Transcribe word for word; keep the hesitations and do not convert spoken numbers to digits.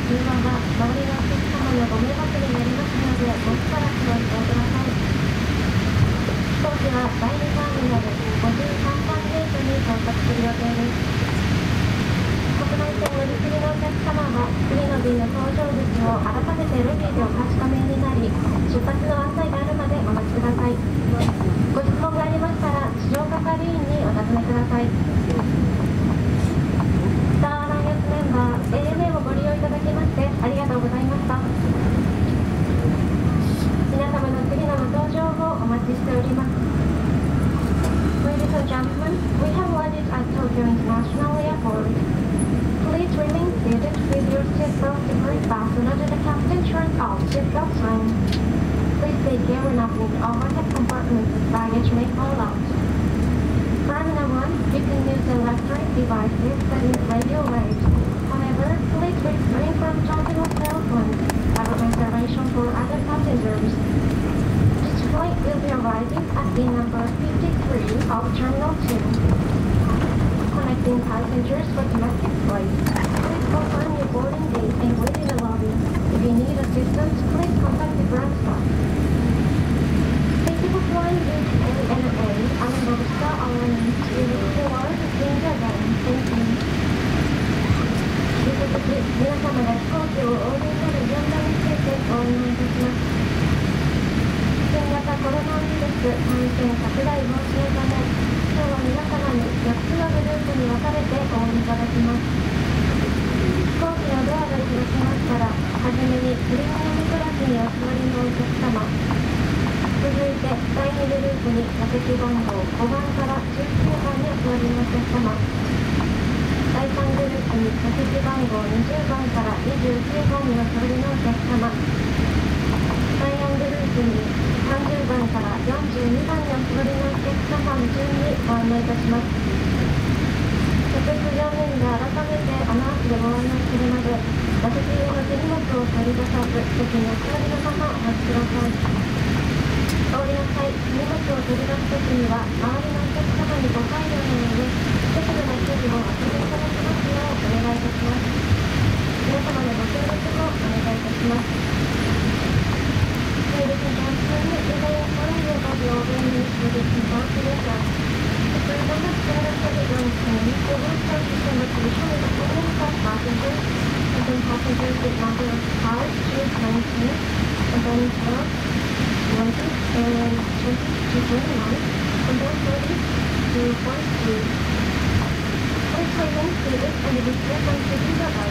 通話は周りのお客様のご迷惑になりますので、ごしばらくご利用ください。飛行機はだいにターミナルごじゅうさんばんゲートに到着する予定です。国内線乗り継ぎのお客様は、次の便の搭乗口を改めてロビーでお確かめになり、出発の案内があるまでお待ちください。ご質問がありましたら、地上係員にお尋ねください。スターアライアンスメンバー エーエヌエー をご利用いただきましてありがとうございました。皆様の次のご搭乗をお待ちしております。Ladies and gentlemen, we have landed at Tokyo International Airport. Please remain seated with your seatbelt securely fastened under the captain turns off seatbelt sign. Please take care when opening overhead compartments as baggage may fall out. Terminal one, you can use electronic devices that use radio waves. However, please refrain from talking on cell phones. Have a reservation for other passengers. This flight will be arriving at the number fifty-three of Terminal two. Connecting passengers for domestic flights. Please confirm your boarding gate and wait in the lobby. If you need assistance, please contact the ground staff. Thank you for flying with A N A and Robusta Airlines. We look forward to seeing you again. Thank you. 引き続き、皆様が飛行機をお降りになる順番についてご案内いたします。新型コロナウイルス感染拡大防止のため、今日は皆様によっつのグループに分かれてお降りいただきます。飛行機のドアが開きましたら、はじめにプレミアムクラスにお座りのお客様、続いてだいにグループに座席番号ごばんからじゅうきゅうばんにお座りのお客様、だいさんグループに座席番号にじゅうばんからにじゅうきゅうばんにお座りのお客様、だいよんグループにさんじゅうばんからよんじゅうにばんにお座りのお客様の順にご案内いたします。客室乗務員が改めてアナウンスでご案内するまで、座席上の手荷物を取り出さず、席にお座りのままお待ちください。お降りの際、荷物を取り出すときには、周りのお客様にご配慮の上、適度な距離をお取りいただきますようお願いいたします。皆様のご協力をお願いいたします。Ladies and gentlemen, we may inform you about the organization for this configuration. To prevent the spread of COVID nineteen, we will start system rotation with the following class passengers, and then passengers with number of cars choose nineteen, and then twelve, twenty, and twenty to twenty-one, and then thirty to forty-two. Please remain seated and the display should be